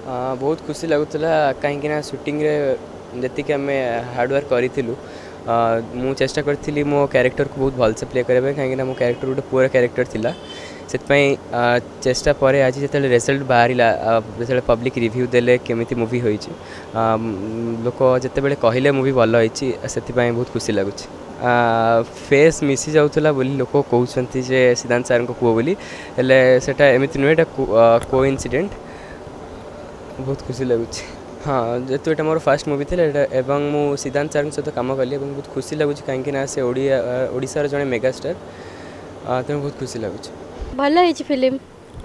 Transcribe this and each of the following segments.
बहुत खुशी लगुला कहीं शूटिंग जी आम हार्डवर्क करूँ मु चेष्टा करी मो कैरेक्टर को बहुत भलसे प्ले करने कहीं मो कैरेक्टर गोटे पुअर कैरेक्टर थिला से चेष्टा पर आज जो रिजल्ट बाहर जो पब्लिक रिव्यू देले केमी मूवी हो लोक जिते कहले मूवी भल होती से बहुत खुशी लगुच फेस मिसी जाऊला बोली लोक कहते जे सिद्धांत सर को पुओ बोली सेटा एमती नुहे को इनसीडेंट बहुत खुशी लगुच हाँ जेतु ये मोर फास्ट मूवी थी एवं मु सिद्धांत सर सहित कम कली बहुत खुशी लगुच कहीं से ओडिशार जड़े मेगास्टार तेणु बहुत खुशी लगुच भल फिल्म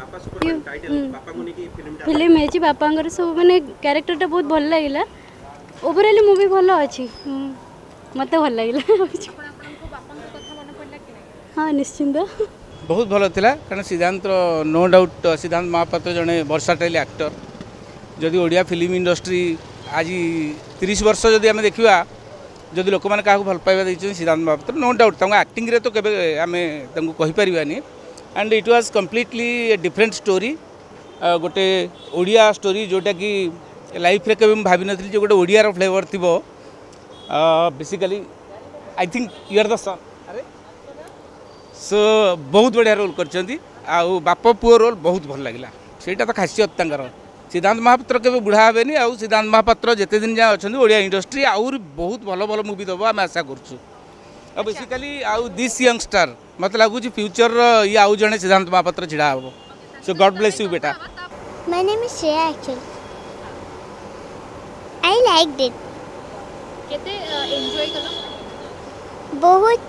फिल्म है बापा सब माने कैरेक्टर बहुत भल लगे ओवरऑल मूवी भल अच्छी मत भल लगे हाँ निश्चिंत बहुत भल था कारण सिद्धांत नो डाउट सिद्धांत महापात्र जड़े वर्साटाइल एक्टर जदि ओडिया फिल्म इंडस्ट्री आज 30 वर्ष जदि आम देखा जदि लोक मैंने क्या भल पाइबा देखते सिद्धांत महापात्र नो डाउट एक्टिंग रे तो केबे आम कहीपरानी and it was completely different story गोटे ओडिया स्टोरी जोटा कि लाइफ रे कभी भाभी नथि जो गोटे ओडिया फ्लेवर थी basically I think you are the son अरे सो बहुत बढ़िया रोल कर बाप पुओ रोल बहुत भल लगे सेटा तो खासियत तंकर सिद्धांत महापात्र के बुढ़ा हेनी आ सिद्धांत महापात्र जिते दिन जहाँ अच्छा ओडिया इंडस्ट्री आउर बहुत भल भल मूवी दब आम आशा करूँ बेसिकली आउ दिस यंगस्टर मत लगुच फ्यूचर ये आउ जड़े सिद्धांत महापात्र छिड़ा हम सो गॉड ब्लेस यू बेटा My name is Shreya actually. I liked it. केते एंजॉय कलो बहुत.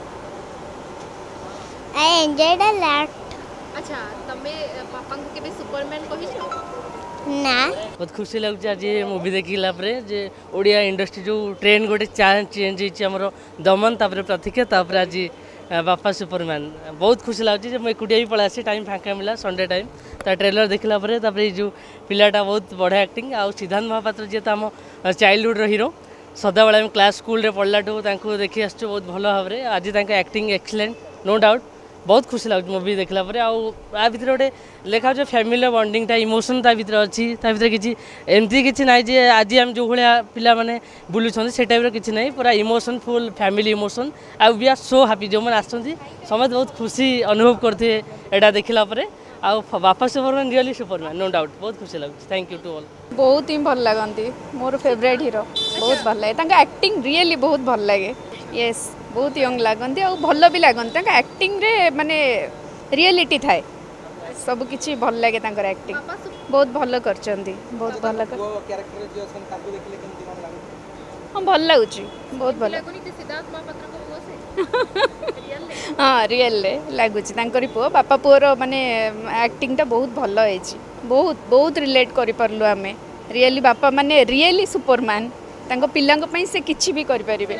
I enjoyed a lot. अच्छा तमे पापा को केबे सुपरमैन कहिছো ना बहुत खुशी लगुच आज मूवी देखला जे ओडिया इंडस्ट्री जो ट्रेंड गोटे चेंज होमर दमन तापर प्रतीक्षा तापर आज बापा सुपरमैन बहुत खुशी लगुच मुझे एकुटिया भी पड़ा आसी टाइम फाँका मिला संडे टाइम ता ट्रेलर देखला जो पिलाटा बहुत बढ़िया एक्टिंग आ सिद्धांत महापात्र जी तो आम चाइल्डहुड हीरो सदा बेले क्लास स्कूल पढ़लाठू देखी आस बहुत भल भाव में आज एक्टिंग एक्सीलेंट नो डाउट बहुत खुशी लगे मूवी देखला आ भितर गोटे लेखा जो फैमिली बॉन्डिंग टा इमोशन ता भितर अच्छी किसी एमती किसी ना जे आज आम जो भाया पिला माने बुलूँ से टाइप किसी ना पूरा emotion full family emotion I we are so happy जो मैंने आसती समस्त बहुत खुशी अनुभव करते यहाँ देखला बापा superman really superman no doubt बहुत खुशी लगे थैंक यू टू ऑल बहुत ही भल लगती मोर फेवरेट हीरो बहुत भल लगे एक्टिंग रियली बहुत भल लगे यस बहुत यंग लगती और भल भी लगती एक्टिंग रे माने रियलिटी थाए सब किसी भल लगे एक्टिंग बहुत भल कर बहुत भल हाँ भल लगुच बहुत भल हाँ रियल लगुच पुओ बापा पुओर माने एक्टिंग टा बहुत भल है बहुत बहुत रिलेट कर पार्लु आम रियली बापा माने रियली सुपरमैन पिलांग से किसी भी करें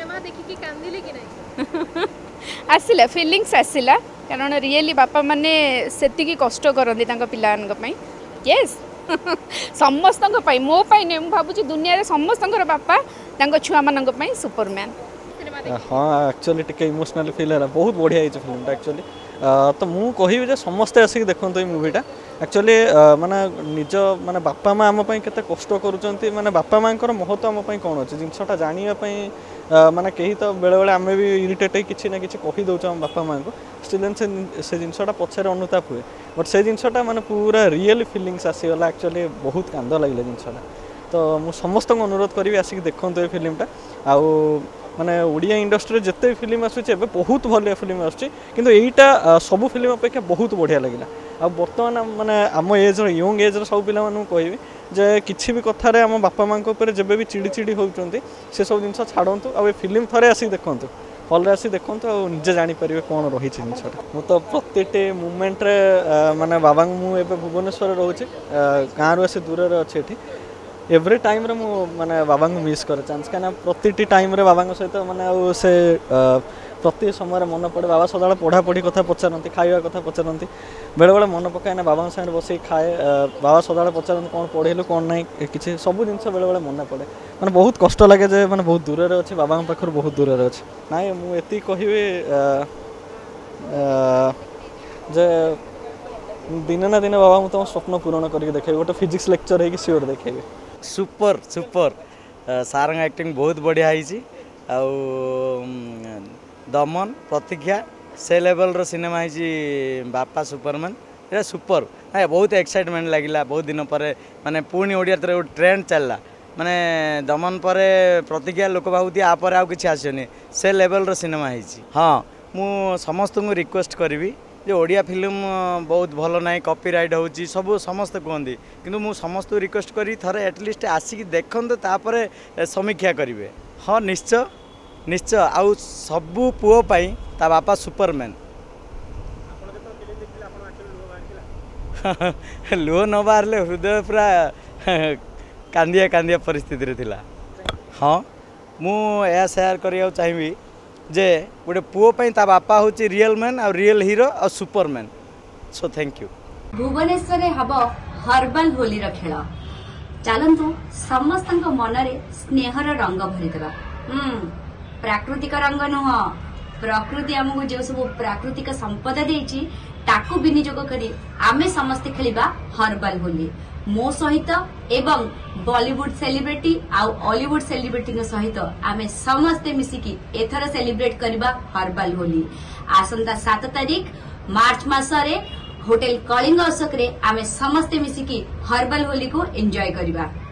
आसला फिलिंग्स आसला कारण रियली बापा माने सेतिकी कष्ट करती पिलांग यस समस्त मो नहीं भावुँ दुनिया रे समस्त बापा छुआ मान सुपरमैन हाँ एक्चुअली टिके इमोशनल फील है बहुत बढ़िया फिल्मटा एक्चुअली तो मुझे कहबी समस्ते आसिक देखो ये मूवीटा एक्चुअली माने निज माने बापा माँ आम केते कष्ट करुँच माने बापा माँ महत्व आम कौन अच्छे जिनटा जानापी माने कहीं तो बेले बेले आम भी इरिटेट किसी ना कि कहीदे आम बापा माँ को स्टिल से जिनटा पछे अनुताप हुए बट से जिनटा माने पूरा रियल फिलिंग्स आसीगला एक्चुअली बहुत कांद लगे जिनटा तो मुझे समस्त अनुरोध करी आसिक देखो ये फिल्मटा आउ माने ओडिया इंडस्ट्री जिते फिल्म आसूचे बहुत भल फिल्म आसुच्चा सब फिल्म अपेक्षा बहुत बढ़िया लगे आ बर्तमान माने आम एज यंग एज सब पिला कहबी जे किसी भी कथार आम बापा माँ जब भी चिड़ी चिड़ी होती से सब जिन छाड़ू आ फिल्म थे आसिक देखूँ हल आसी देखूँ आ निजे जापर कौन रही जिनटा मु तो प्रति मुमेंट माने बाबा मुझे भुवनेश्वर रोचे गाँव रू आसी दूर अच्छे एव्री टाइम रे मु माने बाबा को मिस करे चांस कहीं प्रति टाइम रे बाबा सहित माने से प्रति समय मन पड़े बाबा सदा पढ़ा पढ़ी कथा पचारती खाଇବା कथा पचारती बेले बेले मन पकाए ना बाबा साथ बस खाए बाबा सदा पचारती कौन पढ़ेलु कौन ना कि सब जिन बेले बेले मन पड़े मैंने बहुत कष्ट लगे जे मैंने बहुत दूर अच्छे बाबा पाखर बहुत दूर अच्छे ना मुझे कहबी जे दिने ना दिने बाबा मुझे तुम स्वप्न पूरण करके देखे गोटे फिजिक्स लेक्चर है कि श्योर देखे सुपर सुपर सार एक्टिंग बहुत बढ़िया है दमन प्रतीक्षा से लेवल रो सिनेमा है बापा सुपरमैन ये सुपर है बहुत एक्साइटमेंट लगिला बहुत दिन पर माने पुणी ओडिया ट्रेंड चलला माने दमन पर प्रतीक्षा लोक भावती आपर आउ कि आसनी से लेवल रो सिनेमा है हाँ मु समस्त को रिक्वेस्ट करी जे ओडिया फिल्म बहुत भल ना कॉपीराइट होची सब समस्त कहते किंतु मु समस्त रिक्वेस्ट करी थरे एटलिस्ट आसिक देखते तापर समीक्षा करेंगे हाँ निश्चय निश्चय आउ सबू पुओ पाई ता बापा सुपरमैन लुह न बाहर हृदय पूरा कांदिया कांदिया परिस्थिति थिला हाँ मु या शेयर करिया चाहिए जे गोटे पुओ पाई ता बापा होची रियल मैन और रियल हीरो और superman so thank you Bhubaneswar hub herbal Holi खेल चलतु समस्त मनरे स्नेहर रंग भरीदेवा प्राकृतिक रंग नुह प्रकृति आमको जो सब प्राकृतिक संपदा देछि ताकू विनियोग करी आमे समस्ते खेलिबा हर्बल होली मो सहित एवं बॉलीवुड सेलिब्रिटी आउ हॉलीवुड सेलिब्रिटी सहित आमे समस्ते मिसिकी एथर सेलिब्रेट करबा हर्बल होली आसंता 7 तारीख मार्च मासरे होटल कलिंग अशोक रे आमे समस्ते मिसिकी हर्बल होली को एंजॉय करबा।